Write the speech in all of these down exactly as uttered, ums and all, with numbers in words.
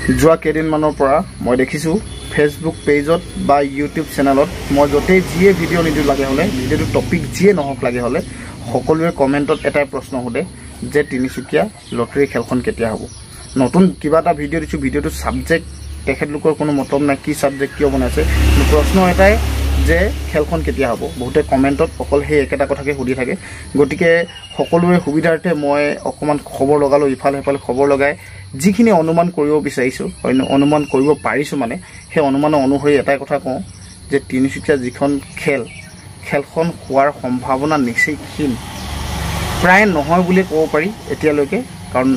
যোৱা কেইদিনমানৰ পৰা মই দেখিছোঁ ফেচবুক পেজত বা ইউটিউব চেনেলত মই য'তেই যিয়ে ভিডিঅ' নিদিওঁ লাগে হ'লে ভিডিঅ'টো টপিক যিয়ে নহওক লাগে হ'লে সকলোৱে কমেণ্টত এটাই প্ৰশ্ন সোধে যে তিনিচুকীয়া লটাৰী খেলখন কেতিয়া হ'ব। নতুন কিবা এটা ভিডিঅ' দিছোঁ, ভিডিঅ'টো ছাবজেক্ট তেখেতলোকৰ কোনো মতলব নাই, কি ছাবজেক্ট কিয় বনাইছে, প্ৰশ্ন এটাই যে খেলখন কেতিয়া হ'ব। বহুতে কমেণ্টত অকল সেই একেটা কথাকে সুধি থাকে। গতিকে সকলোৰে সুবিধাৰ্থে মই অকণমান খবৰ লগালোঁ, ইফালে সিফালে খবৰ লগাই যিখিনি অনুমান কৰিব বিচাৰিছোঁ, অনুমান কৰিব পাৰিছোঁ, মানে সেই অনুমানৰ অনুসৰি এটাই কথা কওঁ যে তিনিচুকীয়া যিখন খেল খেলখন হোৱাৰ সম্ভাৱনা নিচেই ক্ষীণ, প্ৰায় নহয় বুলিয়ে ক'ব পাৰি এতিয়ালৈকে। কাৰণ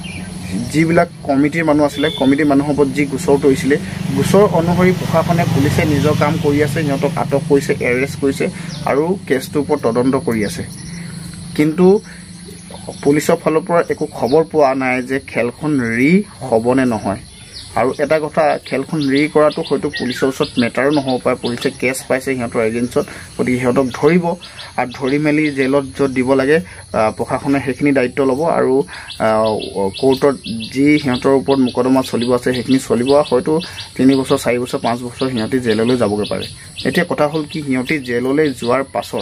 যিবিলাক কমিটিৰ মানুহ আছিলে, কমিটিৰ মানুহৰ ওপৰত যি গোচৰ তৰিছিলে, গোচৰ অনুসৰি প্ৰশাসনে পুলিচে নিজৰ কাম কৰি আছে, সিহঁতক আটক কৰিছে, এৰেষ্ট কৰিছে আৰু কেছটোৰ ওপৰত তদন্ত কৰি আছে। কিন্তু পুলিচৰ ফালৰ পৰা একো খবৰ পোৱা নাই যে খেলখন ৰি হ'বনে নহয়। আৰু এটা কথা, খেলখন ৰি কৰাটো হয়তো পুলিচৰ ওচৰত মেটাৰো নহ'ব পাৰে, পুলিচে কেছ পাইছে সিহঁতৰ এগেইনষ্টত, গতিকে সিহঁতক ধৰিব আৰু ধৰি মেলি জেলত য'ত দিব লাগে প্ৰশাসনে সেইখিনি দায়িত্ব ল'ব আৰু কোৰ্টত যি সিহঁতৰ ওপৰত মোকদমা চলিব আছে সেইখিনি চলিব। হয়তো তিনি বছৰ চাৰি বছৰ পাঁচ বছৰ সিহঁতি জেললৈ যাবগৈ পাৰে। এতিয়া কথা হ'ল কি, সিহঁতি জেললৈ যোৱাৰ পাছত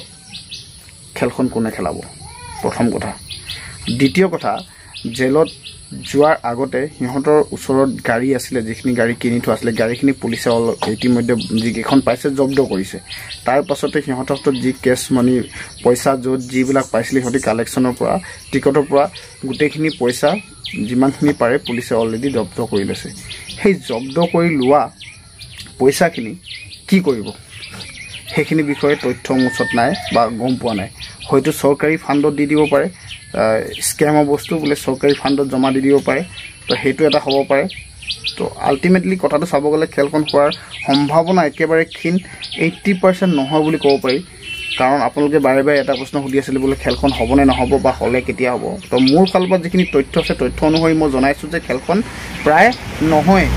খেলখন কোনে খেলাব, প্ৰথম কথা। দ্বিতীয় কথা, জেলত যোৱাৰ আগতে সিহঁতৰ ওচৰত গাড়ী আছিলে, যিখিনি গাড়ী কিনি থোৱা আছিলে, গাড়ীখিনি পুলিচে ইতিমধ্যে যিকেইখন পাইছে জব্দ কৰিছে। তাৰ পাছতে সিহঁতৰ হাতত যি কেছ মানি পইচা য'ত যিবিলাক পাইছিলে সিহঁতি কালেকশ্যনৰ পৰা, টিকটৰ পৰা গোটেইখিনি পইচা যিমানখিনি পাৰে পুলিচে অলৰেডি জব্দ কৰি লৈছে। সেই জব্দ কৰি লোৱা পইচাখিনি কি কৰিব সেইখিনি বিষয়ে তথ্য মোৰ ওচৰত নাই বা গম পোৱা নাই। হয়তো চৰকাৰী ফাণ্ডত দি দিব পাৰে, স্কেমৰ বস্তু বোলে চৰকাৰী ফাণ্ডত জমা দি দিব পাৰে, তো সেইটো এটা হ'ব পাৰে। তো আল্টিমেটলি কথাটো চাব গ'লে খেলখন হোৱাৰ সম্ভাৱনা একেবাৰে ক্ষীণ, এইট্টি পাৰ্চেণ্ট নহয় বুলি ক'ব পাৰি। কাৰণ আপোনালোকে বাৰে বাৰে এটা প্ৰশ্ন সুধি আছিলে বোলে খেলখন হ'বনে নহ'ব বা হ'লে কেতিয়া হ'ব। তো মোৰ ফালৰ পৰা যিখিনি তথ্য আছে, তথ্য অনুসৰি মই জনাইছোঁ যে খেলখন প্ৰায় নহয়।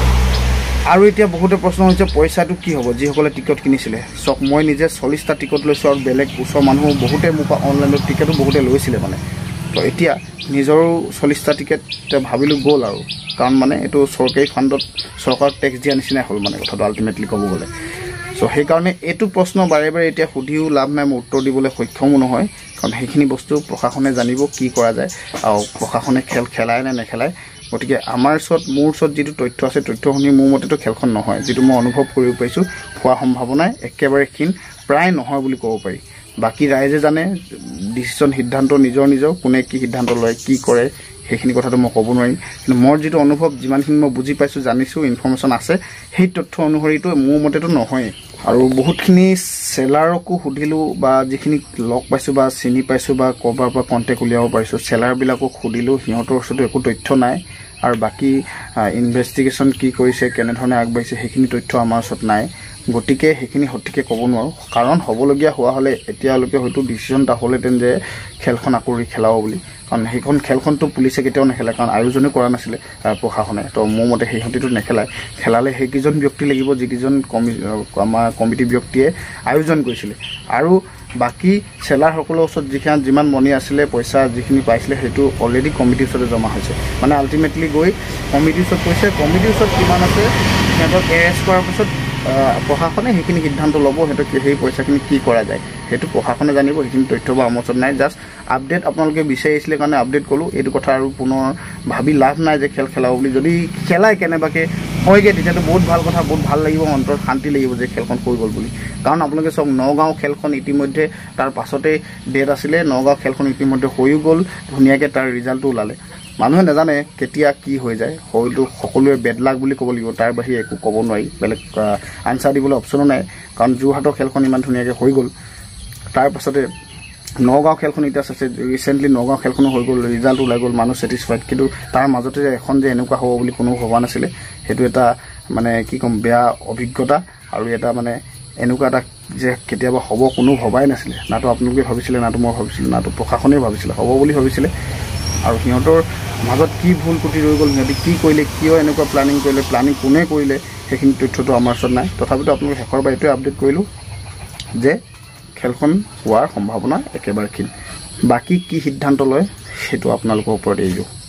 আৰু এতিয়া বহুতে প্ৰশ্ন হৈছে পইচাটো কি হ'ব, যিসকলে টিকট কিনিছিলে। চাওক, মই নিজে চল্লিছটা টিকট লৈছোঁ আৰু বেলেগ ওচৰৰ মানুহ বহুতে মোৰ পৰা অনলাইনত টিকেটো বহুতে লৈছিলে মানে। তো এতিয়া নিজৰো চল্লিছটা টিকেট ভাবিলোঁ গ'ল আৰু, কাৰণ মানে এইটো চৰকাৰী ফাণ্ডত চৰকাৰক টেক্স দিয়া নিচিনাই হ'ল মানে কথাটো আল্টিমেটলি ক'ব গ'লে। চ' সেইকাৰণে এইটো প্ৰশ্ন বাৰে বাৰে এতিয়া সুধিও লাভ নাই, মই উত্তৰ দিবলৈ সক্ষমো নহয়। কাৰণ সেইখিনি বস্তু প্ৰশাসনে জানিব কি কৰা যায় আৰু প্ৰশাসনে খেল খেলায় নে নেখেলায়। গতিকে আমাৰ ওচৰত মোৰ ওচৰত যিটো তথ্য আছে, তথ্য শুনি মোৰ মতেতো খেলখন নহয়, যিটো মই অনুভৱ কৰিব পাৰিছোঁ হোৱা সম্ভাৱনাই একেবাৰে ক্ষীণ, প্ৰায় নহয় বুলি ক'ব পাৰি। বাকী ৰাইজে জানে, ডিচিশ্যন সিদ্ধান্ত নিজৰ নিজৰ, কোনে কি সিদ্ধান্ত লয় কি কৰে সেইখিনি কথাটো মই ক'ব নোৱাৰিম। কিন্তু মোৰ যিটো অনুভৱ, যিমানখিনি মই বুজি পাইছোঁ, জানিছোঁ, ইনফৰ্মেশ্যন আছে, সেই তথ্য অনুসৰিতো মোৰ মতেতো নহয়েই। আৰু বহুতখিনি চেলাৰকো সুধিলোঁ বা যিখিনি লগ পাইছোঁ বা চিনি পাইছোঁ বা ক'ৰবাৰ পৰা কণ্টেক্ট উলিয়াব পাৰিছোঁ, চেলাৰবিলাকক সুধিলোঁ, সিহঁতৰ ওচৰতো একো তথ্য নাই। আৰু বাকী ইনভেষ্টিগেশ্যন কি কৰিছে, কেনেধৰণে আগবাঢ়িছে সেইখিনি তথ্য আমাৰ ওচৰত নাই। গতিকে সেইখিনি সঠিকে ক'ব নোৱাৰোঁ। কাৰণ হ'বলগীয়া হোৱা হ'লে এতিয়ালৈকে হয়তো ডিচিশ্যন এটা হ'লহেঁতেন যে খেলখন আকৌ খেলাব বুলি। কাৰণ সেইখন খেলখনতো পুলিচে কেতিয়াও নেখেলায়, কাৰণ আয়োজনে কৰা নাছিলে প্ৰশাসনে। তো মোৰ মতে সিহঁতিতো নেখেলায়, খেলালে সেইকেইজন ব্যক্তি লাগিব যিকেইজন কমি আমাৰ কমিটি ব্যক্তিয়ে আয়োজন কৰিছিলে। আৰু বাকী চেলাৰসকলৰ ওচৰত যিখিনি যিমান মনি আছিলে, পইচা যিখিনি পাইছিলে, সেইটো অলৰেডি কমিটিৰ ওচৰতে জমা হৈছে। মানে আল্টিমেটলি গৈ কমিটিৰ ওচৰত কৈছে, কমিটিৰ ওচৰত কিমান আছে সিহঁতক এৰেষ্ট কৰাৰ পিছত প্ৰশাসনে সেইখিনি সিদ্ধান্ত ল'ব, সিহঁতক সেই পইচাখিনি কি কৰা যায় সেইটো প্ৰশাসনে জানিব। সেইখিনি তথ্য বা আমাৰ ওচৰত নাই। জাষ্ট আপডেট আপোনালোকে বিচাৰিছিলে কাৰণে আপডেট ক'লোঁ। এইটো কথা আৰু পুনৰ ভাবি লাভ নাই যে খেল খেলাব বুলি। যদি খেলাই কেনেবাকৈ হয়গৈ তেতিয়াতো বহুত ভাল কথা, বহুত ভাল লাগিব, অন্তৰত শান্তি লাগিব যে খেলখন হৈ গ'ল বুলি। কাৰণ আপোনালোকে চাওক, নগাঁও খেলখন ইতিমধ্যে তাৰ পাছতেই ডেট আছিলে, নগাঁও খেলখন ইতিমধ্যে হৈও গ'ল, ধুনীয়াকৈ তাৰ ৰিজাল্টটো ওলালে। মানুহে নাজানে কেতিয়া কি হৈ যায়, হয়তো সকলোৱে বেড লাক বুলি ক'ব লাগিব, তাৰ বাহিৰে একো ক'ব নোৱাৰি, বেলেগ আনচাৰ দিবলৈ অপশ্যনো নাই। কাৰণ যোৰহাটৰ খেলখন ইমান ধুনীয়াকৈ হৈ গ'ল, তাৰ পাছতে নগাঁও খেলখন এতিয়া চাইছে, ৰিচেণ্টলি নগাঁও খেলখনো হৈ গ'ল, ৰিজাল্ট ওলাই গ'ল, মানুহ ছেটিছফাইড। কিন্তু তাৰ মাজতে যে এখন যে এনেকুৱা হ'ব বুলি কোনো ভবা নাছিলে, সেইটো এটা মানে কি ক'ম, বেয়া অভিজ্ঞতা। আৰু এটা মানে এনেকুৱা এটা যে কেতিয়াবা হ'ব কোনো ভবাই নাছিলে, নাতো আপোনালোকে ভাবিছিলে, নাতো মই ভাবিছিলোঁ, নাতো প্ৰশাসনেও ভাবিছিলে, হ'ব বুলি ভাবিছিলে। আৰু সিহঁতৰ মাজত কি ভুল ক্ৰুটি ৰৈ গ'ল, সিহঁতে কি কৰিলে, কিয় এনেকুৱা প্লানিং কৰিলে, প্লানিং কোনে কৰিলে, সেইখিনি তথ্যটো আমাৰ ওচৰত নাই। তথাপিতো আপোনালোকে শেষৰ পৰা এইটোৱে আপডেট কৰিলোঁ যে খেলখন হোৱাৰ সম্ভাৱনা একেবাৰে ক্ষীণ। বাকী কি সিদ্ধান্ত লয় সেইটো আপোনালোকৰ ওপৰত এৰিলোঁ।